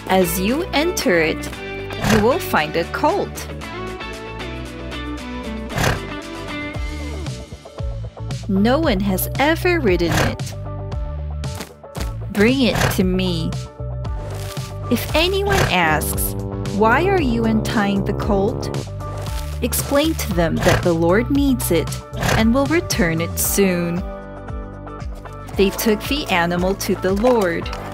As you enter it, you will find a colt. No one has ever ridden it. Bring it to me. If anyone asks, "Why are you untying the colt?" explain to them that the Lord needs it and will return it soon. They took the animal to the Lord.